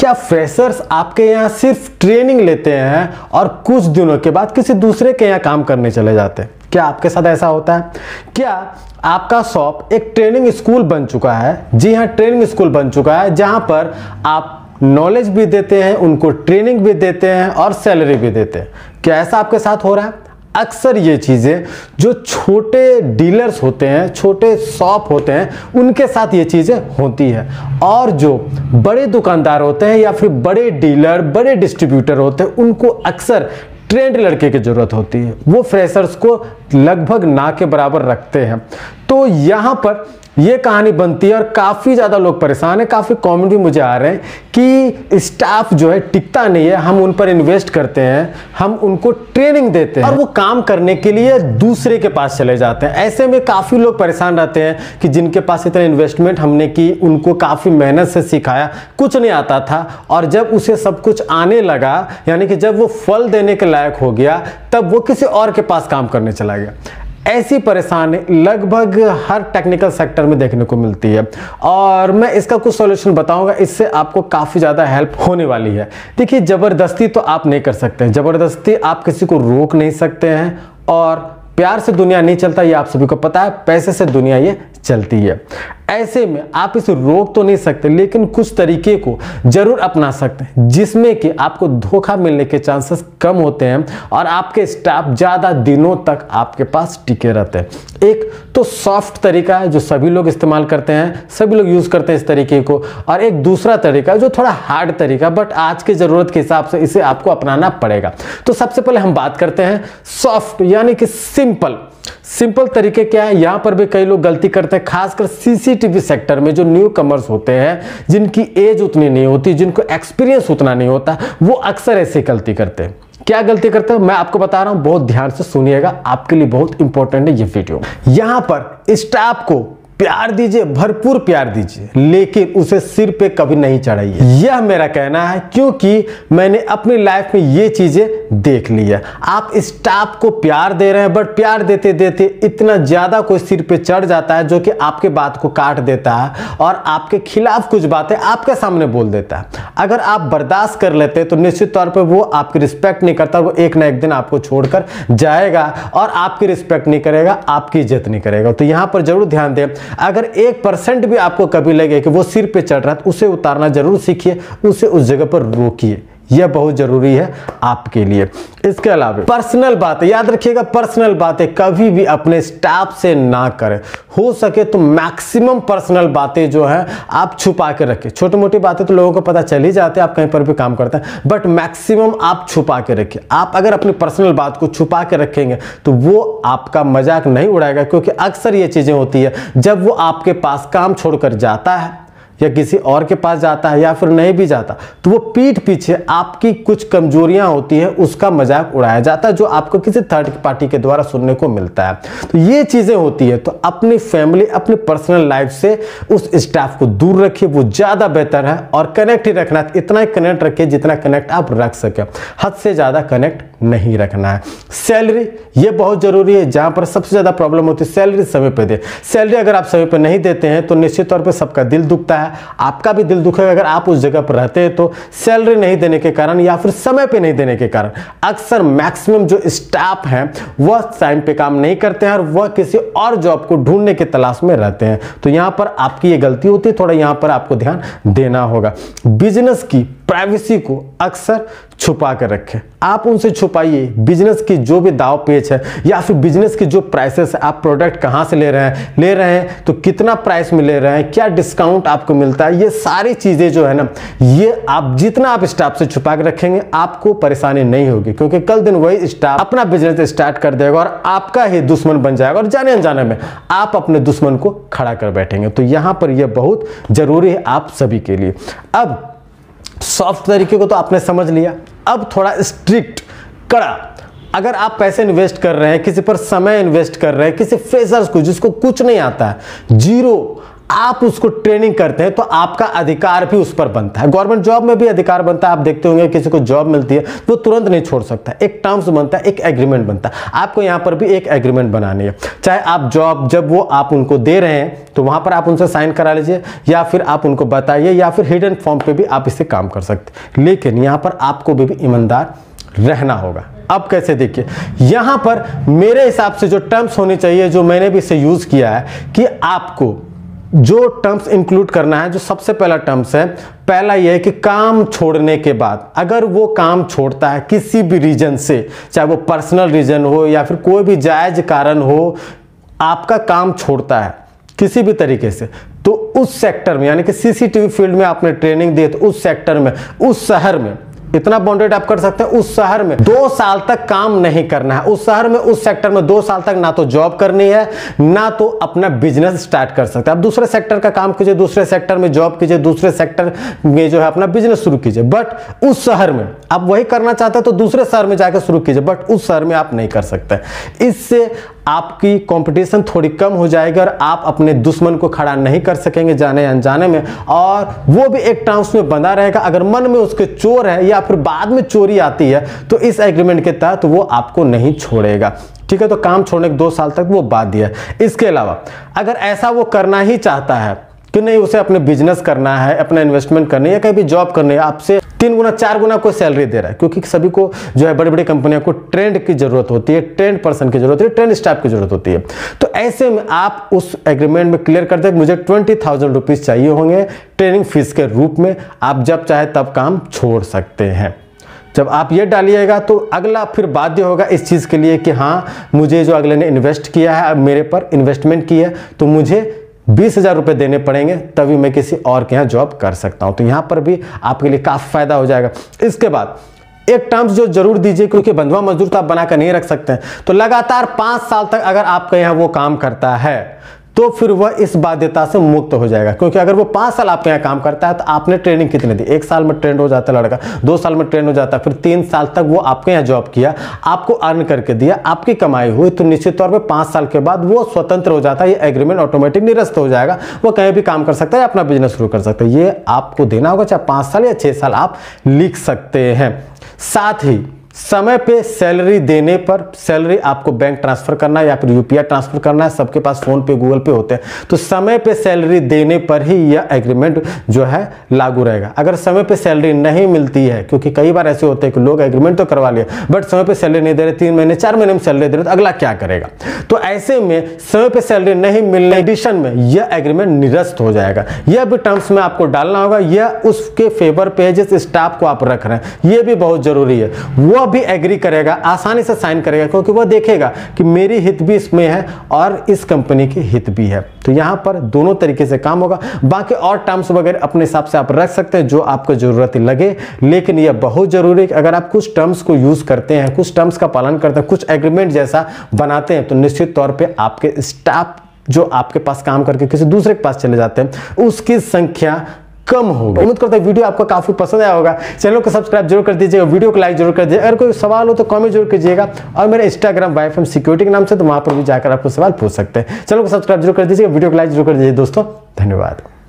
क्या फ्रेशर्स आपके यहाँ सिर्फ ट्रेनिंग लेते हैं और कुछ दिनों के बाद किसी दूसरे के यहाँ काम करने चले जाते हैं? क्या आपके साथ ऐसा होता है? क्या आपका शॉप एक ट्रेनिंग स्कूल बन चुका है? जी हाँ, ट्रेनिंग स्कूल बन चुका है जहां पर आप नॉलेज भी देते हैं, उनको ट्रेनिंग भी देते हैं और सैलरी भी देते हैं। क्या ऐसा आपके साथ हो रहा है? अक्सर ये चीज़ें जो छोटे डीलर्स होते हैं, छोटे शॉप होते हैं, उनके साथ ये चीज़ें होती है। और जो बड़े दुकानदार होते हैं या फिर बड़े डीलर, बड़े डिस्ट्रीब्यूटर होते हैं, उनको अक्सर ट्रेंड लड़के की जरूरत होती है। वो फ्रेशर्स को लगभग ना के बराबर रखते हैं। तो यहाँ पर ये कहानी बनती है और काफ़ी ज़्यादा लोग परेशान हैं। काफ़ी कमेंट भी मुझे आ रहे हैं कि स्टाफ जो है टिकता नहीं है, हम उन पर इन्वेस्ट करते हैं, हम उनको ट्रेनिंग देते हैं और वो काम करने के लिए दूसरे के पास चले जाते हैं। ऐसे में काफ़ी लोग परेशान रहते हैं कि जिनके पास इतना इन्वेस्टमेंट हमने की, उनको काफ़ी मेहनत से सिखाया, कुछ नहीं आता था, और जब उसे सब कुछ आने लगा, यानी कि जब वो फल देने के लायक हो गया, तब वो किसी और के पास काम करने चला गया। ऐसी परेशानी लगभग हर टेक्निकल सेक्टर में देखने को मिलती है और मैं इसका कुछ सॉल्यूशन बताऊंगा। इससे आपको काफ़ी ज़्यादा हेल्प होने वाली है। देखिए, ज़बरदस्ती तो आप नहीं कर सकते हैं, ज़बरदस्ती आप किसी को रोक नहीं सकते हैं, और प्यार से दुनिया नहीं चलता, ये आप सभी को पता है। पैसे से दुनिया ये चलती है। ऐसे में आप इसे रोक तो नहीं सकते, लेकिन कुछ तरीके को जरूर अपना सकते हैं जिसमें कि आपको धोखा मिलने के चांसेस कम होते हैं और आपके स्टाफ ज़्यादा दिनों तक आपके पास टिके रहते हैं। एक तो सॉफ्ट तरीका है जो सभी लोग इस्तेमाल करते हैं, सभी लोग यूज़ करते हैं इस तरीके को, और एक दूसरा तरीका है जो थोड़ा हार्ड तरीका, बट आज की ज़रूरत के हिसाब से इसे आपको अपनाना पड़ेगा। तो सबसे पहले हम बात करते हैं सॉफ्ट यानी कि सिंपल तरीके। क्या है, यहां पर भी कई लोग गलती करते हैं, खासकर सीसीटीवी सेक्टर में जो न्यू कमर्स होते हैं, जिनकी एज उतनी नहीं होती, जिनको एक्सपीरियंस उतना नहीं होता, वो अक्सर ऐसे गलती करते हैं। क्या गलती करते हैं मैं आपको बता रहा हूं, बहुत ध्यान से सुनिएगा, आपके लिए बहुत इंपॉर्टेंट है ये वीडियो। यहां पर स्टाफ को प्यार दीजिए, भरपूर प्यार दीजिए, लेकिन उसे सिर पे कभी नहीं चढ़ाइए। यह मेरा कहना है, क्योंकि मैंने अपनी लाइफ में ये चीजें देख ली है। आप स्टाफ को प्यार दे रहे हैं, बट प्यार देते देते इतना ज्यादा कोई सिर पे चढ़ जाता है जो कि आपके बात को काट देता है और आपके खिलाफ कुछ बातें आपके सामने बोल देता है। अगर आप बर्दाश्त कर लेते हैं तो निश्चित तौर पर वो आपकी रिस्पेक्ट नहीं करता, वो एक ना एक दिन आपको छोड़कर जाएगा और आपकी रिस्पेक्ट नहीं करेगा, आपकी इज्जत नहीं करेगा। तो यहां पर जरूर ध्यान दें, अगर 1% भी आपको कभी लगे कि वो सिर पे चढ़ रहा है, तो उसे उतारना जरूर सीखिए, उसे उस जगह पर रोकिए। यह बहुत जरूरी है आपके लिए। इसके अलावा पर्सनल बातें याद रखिएगा, पर्सनल बातें कभी भी अपने स्टाफ से ना करें। हो सके तो मैक्सिमम पर्सनल बातें जो है आप छुपा के रखें। छोटी मोटी बातें तो लोगों को पता चल ही जाते हैं, आप कहीं पर भी काम करते हैं, बट मैक्सिमम आप छुपा के रखिए। आप अगर अपनी पर्सनल बात को छुपा के रखेंगे तो वो आपका मजाक नहीं उड़ाएगा, क्योंकि अक्सर ये चीजें होती है, जब वो आपके पास काम छोड़कर जाता है या किसी और के पास जाता है या फिर नहीं भी जाता, तो वो पीठ पीछे आपकी कुछ कमजोरियां होती है, उसका मजाक उड़ाया जाता है, जो आपको किसी थर्ड पार्टी के द्वारा सुनने को मिलता है। तो ये चीजें होती है, तो अपनी फैमिली, अपनी पर्सनल लाइफ से उस स्टाफ को दूर रखिए, वो ज्यादा बेहतर है। और कनेक्ट ही रखना है, इतना ही कनेक्ट रखिए जितना कनेक्ट आप रख सके, हद से ज्यादा कनेक्ट नहीं रखना है। सैलरी ये बहुत जरूरी है, जहां पर सबसे ज्यादा प्रॉब्लम होती है, सैलरी समय पे दे। सैलरी अगर आप समय पे नहीं देते हैं तो निश्चित तौर पे सबका दिल दुखता है, आपका भी दिल दुखेगा। अगर आप उस जगह पर रहते हैं तो सैलरी नहीं देने के कारण या फिर समय पे नहीं देने के कारण अक्सर मैक्सिमम जो स्टाफ हैं वह टाइम पे काम नहीं करते हैं और वह किसी और जॉब को ढूंढने की तलाश में रहते हैं। तो यहां पर आपकी ये गलती होती है, थोड़ा यहां पर आपको ध्यान देना होगा। बिजनेस की प्राइवेसी को अक्सर छुपा कर रखें, आप उनसे छुपाइए। बिजनेस की जो भी दाव पेच है या फिर बिजनेस की जो प्राइसेस है, आप प्रोडक्ट कहां से ले रहे हैं तो कितना प्राइस में ले रहे हैं, क्या डिस्काउंट आपको मिलता है, ये सारी चीजें जो है ना, ये आप जितना आप स्टाफ से छुपा कर रखेंगे आपको परेशानी नहीं होगी, क्योंकि कल दिन वही स्टाफ अपना बिजनेस स्टार्ट कर देगा और आपका ही दुश्मन बन जाएगा और जाने अनजाने में आप अपने दुश्मन को खड़ा कर बैठेंगे। तो यहां पर यह बहुत जरूरी है आप सभी के लिए। अब सॉफ्ट तरीके को तो आपने समझ लिया, अब थोड़ा स्ट्रिक्ट, कड़ा। अगर आप पैसे इन्वेस्ट कर रहे हैं, किसी पर समय इन्वेस्ट कर रहे हैं, किसी फ्रेशर्स को जिसको कुछ नहीं आता है, जीरो, आप उसको ट्रेनिंग करते हैं तो आपका अधिकार भी उस पर बनता है। गवर्नमेंट जॉब में भी अधिकार बनता है। आप देखते होंगे किसी को जॉब मिलती है तो वो तुरंत नहीं छोड़ सकता, एक टर्म्स बनता है, एक एग्रीमेंट बनता है। आपको यहाँ पर भी एक एग्रीमेंट बनानी है। चाहे आप जॉब जब वो आप उनको दे रहे हैं तो वहां पर आप उनसे साइन करा लीजिए, या फिर आप उनको बताइए, या फिर हिडन फॉर्म पे भी आप इससे काम कर सकते, लेकिन यहाँ पर आपको भी ईमानदार रहना होगा। अब कैसे, देखिए यहां पर मेरे हिसाब से जो टर्म्स होनी चाहिए, जो मैंने भी इसे यूज किया है, कि आपको जो टर्म्स इंक्लूड करना है, जो सबसे पहला टर्म्स है, पहला यह है कि काम छोड़ने के बाद अगर वो काम छोड़ता है किसी भी रीजन से, चाहे वो पर्सनल रीजन हो या फिर कोई भी जायज कारण हो, आपका काम छोड़ता है किसी भी तरीके से, तो उस सेक्टर में, यानी कि सीसीटीवी फील्ड में आपने ट्रेनिंग दी तो उस सेक्टर में, उस शहर में, इतना बाउंडेड आप कर सकते हैं, उस शहर में 2 साल तक काम नहीं करना है। उस शहर में, उस सेक्टर में 2 साल तक ना तो जॉब करनी है, ना तो अपना बिजनेस स्टार्ट कर सकते हैं। आप दूसरे सेक्टर का काम कीजिए, दूसरे सेक्टर में जॉब कीजिए, दूसरे सेक्टर में जो है अपना बिजनेस शुरू कीजिए, बट उस शहर में आप वही करना चाहते हैं तो दूसरे शहर में जाकर शुरू कीजिए, बट उस शहर में आप नहीं कर सकते। इससे आपकी कंपटीशन थोड़ी कम हो जाएगी और आप अपने दुश्मन को खड़ा नहीं कर सकेंगे जाने अनजाने में, और वो भी एक टर्म्स में बंधा रहेगा। अगर मन में उसके चोर है या फिर बाद में चोरी आती है तो इस एग्रीमेंट के तहत वो आपको नहीं छोड़ेगा। ठीक है, तो काम छोड़ने के 2 साल तक वो बाध्य है। इसके अलावा अगर ऐसा वो करना ही चाहता है कि नहीं, उसे अपने बिजनेस करना है, अपना इन्वेस्टमेंट करनी है, या कहीं भी जॉब करनी है, आपसे 3 गुना 4 गुना कोई सैलरी दे रहा है, क्योंकि सभी को जो है बड़ी बड़ी कंपनियों को ट्रेंड की जरूरत होती है, ट्रेंड पर्सन की जरूरत है, ट्रेंड स्टाफ की जरूरत होती है। तो ऐसे में आप उस एग्रीमेंट में क्लियर करते हैं कि मुझे 20,000 रुपीज चाहिए होंगे ट्रेनिंग फीस के रूप में, आप जब चाहे तब काम छोड़ सकते हैं। जब आप ये डालिएगा तो अगला फिर बाध्य होगा इस चीज़ के लिए कि हाँ, मुझे जो अगले ने इन्वेस्ट किया है, अब मेरे पर इन्वेस्टमेंट की है, तो मुझे 20,000 रुपये देने पड़ेंगे, तभी मैं किसी और के यहाँ जॉब कर सकता हूँ। तो यहाँ पर भी आपके लिए काफ़ी फायदा हो जाएगा। इसके बाद एक टर्म्स जो जरूर दीजिए, क्योंकि बंधुआ मजदूर तो आप बनाकर नहीं रख सकते हैं, तो लगातार 5 साल तक अगर आपके यहाँ वो काम करता है तो फिर वह इस बाध्यता से मुक्त हो जाएगा। क्योंकि अगर वो 5 साल आपके यहाँ काम करता है तो आपने ट्रेनिंग कितनी दी, 1 साल में ट्रेंड हो जाता है लड़का, 2 साल में ट्रेंड हो जाता है, फिर 3 साल तक वो आपके यहाँ जॉब किया, आपको अर्न करके दिया, आपकी कमाई हुई, तो निश्चित तौर पे 5 साल के बाद वो स्वतंत्र हो जाता है। ये एग्रीमेंट ऑटोमेटिक निरस्त हो जाएगा, वो कहीं भी काम कर सकता है, अपना बिजनेस शुरू कर सकता है। ये आपको देना होगा, चाहे 5 साल या 6 साल आप लिख सकते हैं। साथ ही समय पे सैलरी देने पर, सैलरी आपको बैंक ट्रांसफर करना है या फिर यूपीआई ट्रांसफर करना है, सबके पास फोन पे गूगल पे होते हैं, तो समय पे सैलरी देने पर ही यह एग्रीमेंट जो है लागू रहेगा। अगर समय पे सैलरी नहीं मिलती है, क्योंकि कई बार ऐसे होते हैं कि लोग एग्रीमेंट तो करवा लिया बट समय पे सैलरी नहीं दे रहे, 3 महीने 4 महीने में सैलरी दे रहे, तो अगला क्या करेगा। तो ऐसे में समय पे सैलरी नहीं मिलने एडिशन में यह एग्रीमेंट निरस्त हो जाएगा। यह भी टर्म्स में आपको डालना होगा, यह उसके फेवर पे जिस स्टाफ को आप रख रहे हैं, यह भी बहुत जरूरी है। वो भी एग्री करेगा, आसानी से साइन करेगा, क्योंकि वह देखेगा कि मेरी हित भी इसमें है और इस कंपनी की हित भी है। तो यहां पर दोनों तरीके से काम होगा। बाकी और टर्म्स वगैरह अपने हिसाब से आप रख सकते हैं जो आपको जरूरत लगे, लेकिन यह बहुत जरूरी है कि अगर आप कुछ टर्म्स को यूज करते हैं, कुछ टर्म्स का पालन करते हैं, कुछ एग्रीमेंट जैसा बनाते हैं, तो निश्चित तौर पर आपके स्टाफ जो आपके पास काम करके किसी दूसरे के पास चले जाते हैं, उसकी संख्या कम होगा। उम्मीद करता हूं वीडियो आपको काफी पसंद आया होगा। चैनल को सब्सक्राइब जरूर कर दीजिएगा, वीडियो को लाइक जरूर कर दीजिएगा। अगर कोई सवाल हो तो कमेंट जरूर कीजिएगा, और मेरे इंस्टाग्राम YFM सिक्योरिटी के नाम से, तो वहां पर भी जाकर आपको सवाल पूछ सकते हैं। चैनल को सब्सक्राइब जरूर कर दीजिएगा, वीडियो को लाइक जरूर कर दीजिए दोस्तों। धन्यवाद।